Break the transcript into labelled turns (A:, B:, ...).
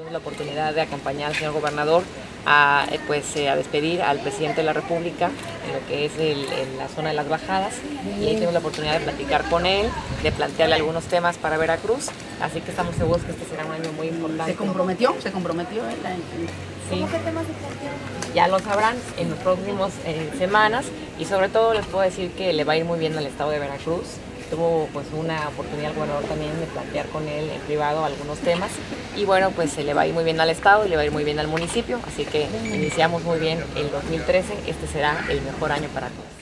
A: tuvimos la oportunidad de acompañar al señor gobernador a despedir al presidente de la República en lo que es en la zona de las bajadas, y ahí tuvimos la oportunidad de platicar con él, de plantearle algunos temas para Veracruz, así que estamos seguros que este será un año muy importante.
B: ¿Se comprometió él?
A: Sí. ¿Cómo qué temas se plantearon? Ya lo sabrán en las próximas semanas, y sobre todo les puedo decir que le va a ir muy bien al estado de Veracruz. Tuvo pues una oportunidad el gobernador también de plantear con él en privado algunos temas, y bueno, pues se le va a ir muy bien al estado y le va a ir muy bien al municipio, así que iniciamos muy bien el 2013, este será el mejor año para todos.